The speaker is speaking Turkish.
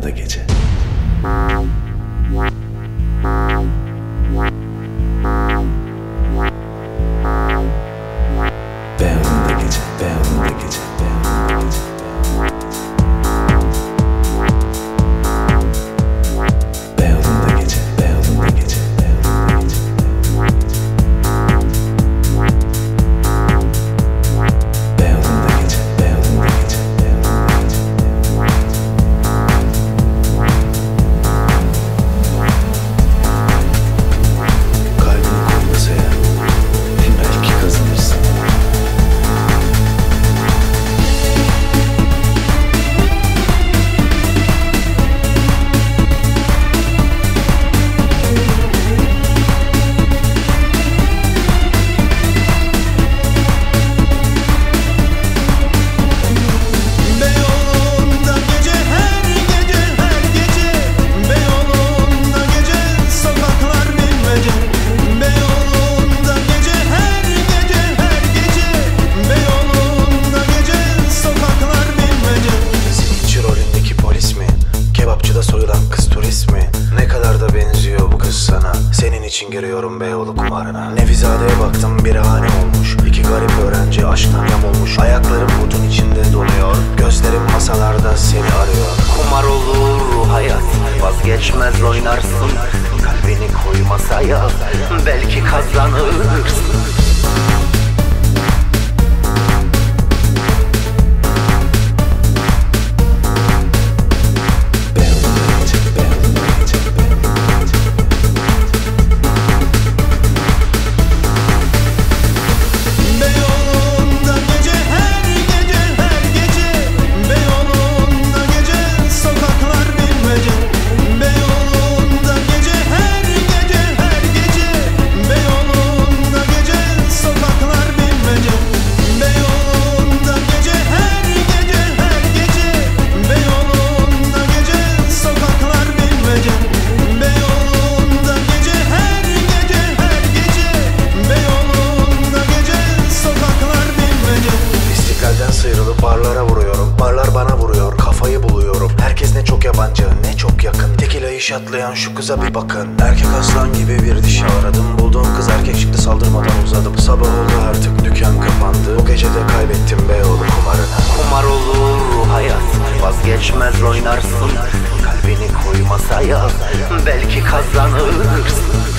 Beyoğlu'nda gece. Beyoğlu'nda gece, Beyoğlu'nda gece, Beyoğlu'nda gece. Beyoğlu'nda gece, Beyoğlu'nda gece, Beyoğlu'nda gece. Beyoğlu'nda gece, Beyoğlu'nda gece, Beyoğlu'nda gece. Kalbini koy masaya, belki kazanırsın. Beyoğlu'nda gece her gece her gece, Beyoğlu'nda gece sokaklar bilmece. Beyoğlu'nda gece her gece her gece, Beyoğlu'nda gece sokaklar bilmece. Simitçi rolündeki polis mi? Kebapçıda soyulan kız turist mi? Ne kadar da benziyor bu kız sana. Senin için giriyorum Beyoğlu kumarına. Nevizade'ye baktım bir hane olmuş. İki garip öğrenci aşktan yamulmuş. Ayaklarım butun içinde donuyor. Gözlerim masalarda seni arıyor. Kumar olur hayat, vazgeçmez oynarsın. Kalbini koy masaya, belki kazanırsın. Beyoğlu'nda gece, Beyoğlu'nda gece, Beyoğlu'nda gece. Beyoğlu'nda gece her gece her gece, Beyoğlu'nda gece sokaklar bilmece. Beyoğlu'nda gece her gece her gece, Beyoğlu'nda gece sokaklar bilmece. Beyoğlu'nda gece her gece her gece, Beyoğlu'nda gece sokaklar bilmece. Beyoğlu'nda gece her gece her gece, Beyoğlu'nda gece sokaklar bilmece. İstiklalden sıyrılıp barlara vuruyorum. Barlar bana vuruyor, kafayı buluyorum. Herkes ne çok yabancı, ne çok yakın. Tekilayı şatlayan şu kıza bir bakın. Erkek aslan gibi bir dişi aradım. Bulduğum kız erkek çıktı, saldırmadan uzadım. Sabah oldu artık, dükkan kapandı. Bu gece de kaybettim Beyoğlu kumarını. Kumar olur hayat, vazgeçmez oynarsın. Kalbini koy masaya, belki kazanırsın.